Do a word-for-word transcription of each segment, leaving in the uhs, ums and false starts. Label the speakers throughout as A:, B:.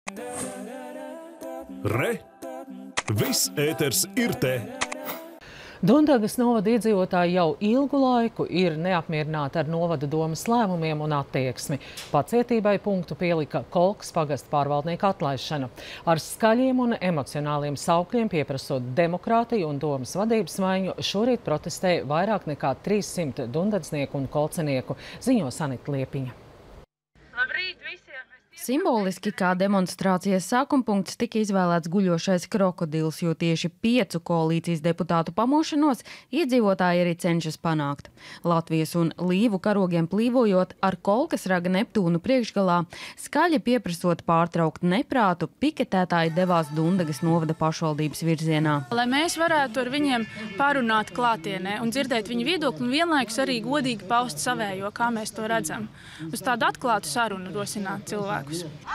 A: Re! Viss ēters ir te!
B: Dundagas novada iedzīvotāji jau ilgu laiku ir neapmierināti ar novada domas lēmumiem un attieksmi. Pacietībai punktu pielika Kolkas pagasta pārvaldnieka atlaišana. Ar skaļiem un emocionāliem saukļiem pieprasot demokrātiju un domas vadības maiņu, šorīt protestēja vairāk nekā trīssimt dundadznieku un kolcenieku, ziņo Sanita Liepiņa.
C: Labrīt visiem!
D: Simboliski kā demonstrācijas sākumpunkts tika izvēlēts guļošais krokodils, jo tieši piecu koalīcijas deputātu pamošanos iedzīvotāji arī cenšas panākt. Latvijas un Līvu karogiem plīvojot ar Kolkas raga Neptūnu priekšgalā, skaļi pieprasot pārtraukt neprātu, piketētāji devās Dundagas novada pašvaldības virzienā.
C: Lai mēs varētu ar viņiem parunāt klātienē un dzirdēt viņu viedokli un vienlaikus arī godīgi paust savējo, kā mēs to redzam. Uz tādu atklātu sarunu rosināt cilvēku.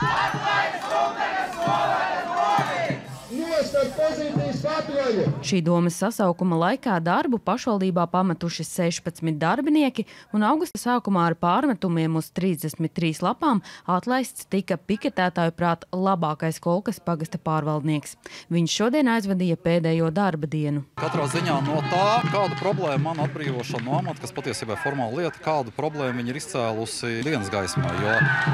D: Šī domas sasaukuma laikā darbu pašvaldībā pametuši sešpadsmit darbinieki, un augusta sākumā ar pārmetumiem uz trīsdesmit trīs lapām atlaists tika piketētāju prāt labākais Kolkas pagasta pārvaldnieks. Viņš šodien aizvadīja pēdējo darba dienu.
E: Katrā ziņā no tā, kādu problēmu man atbrīvošana no amata, kas patiesībā ir formāla lieta, kādu problēmu viņi ir izcēlusi dienas gaismā, jo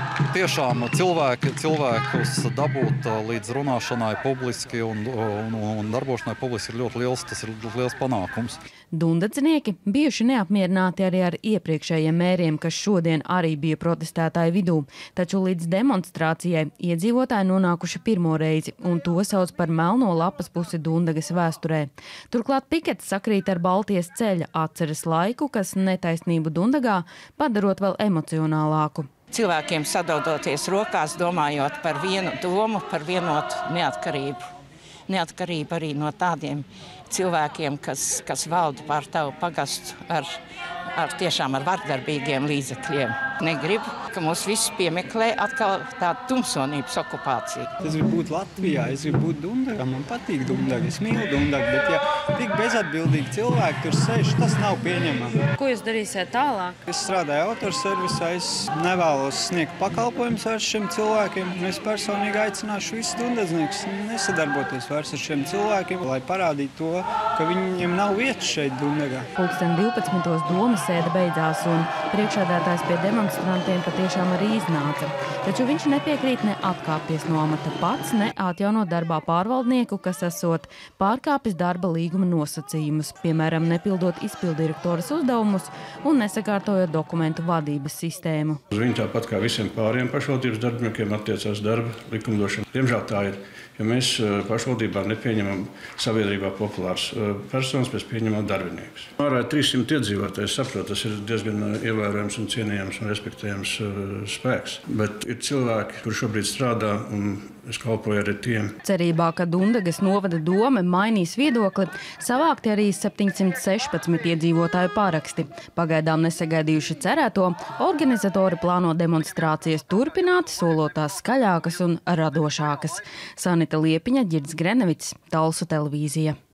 E: tiešām cilvēki, cilvēkus dabūt līdz runāšanai publiski un, un, un darbošanai publiski ir ļoti liels, tas ir liels panākums.
D: Dundadznieki bijuši neapmierināti arī ar iepriekšējiem mēriem, kas šodien arī bija protestētāju vidū, taču līdz demonstrācijai iedzīvotāji nonākuši pirmo reizi, un to sauc par melno lapas pusi Dundagas vēsturē. Turklāt pikets sakrīt ar Baltijas ceļa atceres laiku, kas netaisnību Dundagā padarot vēl emocionālāku.
F: Cilvēkiem sadaudoties rokās, domājot par vienu domu, par vienotu neatkarību. Neatkarība arī no tādiem cilvēkiem, kas, kas valda pār tavu pagastu ar, ar tiešām ar vardarbīgiem līdzekļiem. Negribu, ka mūs visus piemeklē atkal tāda tumsonības okupācija.
G: Es gribu būt Latvijā, es gribu būt Dundagā, man patīk Dundaga, es mīlu Dundagu, bet ja tik bezatbildīgi cilvēki tur sēž, tas nav pieņemami.
D: Ko jūs darīsiet tālāk?
G: Es strādāju autorservisā, es nevēlos sniegt pakalpojumus ar šiem cilvēkiem. Es personīgi aicināšu visus dundadzniekus nesadarboties vairs ar šiem cilvēkiem, lai parādītu to, ka viņiem nav vietas šeit Dundagā.
D: Pulksten divpadsmitos domas sēde beidzās un priekšsēdētājs pie demonstrantiem patiešām arī iznāca. Taču viņš nepiekrīt ne atkāpties no amata pats, ne atjaunot darbā pārvaldnieku, kas esot pārkāpis darba līguma nosacījumus, piemēram, nepildot izpildirektoras uzdevumus un nesakārtojot dokumentu vadības sistēmu.
H: Uz viņu tāpat kā visiem pāriem pašvaldības darbiniekiem attiecās darba likumdošana. Diemžēl tā ir. Jo mēs pašvaldībā nepieņemam sabiedrībā populārs personas, mēs pieņemam darbiniekus. Ārā trīssimt iedzīvotāji, saprot, tas ir diezgan ievērojams un cienījams un respektējams spēks. Bet ir cilvēki, kuri šobrīd strādā, un es kalpoju arī tiem.
D: Cerībā, ka Dundagas novada doma mainīs viedokli, savākti arī septiņsimt sešpadsmit iedzīvotāju paraksti. Pagaidām nesagaidījuši cerēto, organizatori plāno demonstrācijas turpināt, solot tās skaļākas un radošākas. Sanita Liepiņa, Ģirds Grenevits, Talsu televīzija.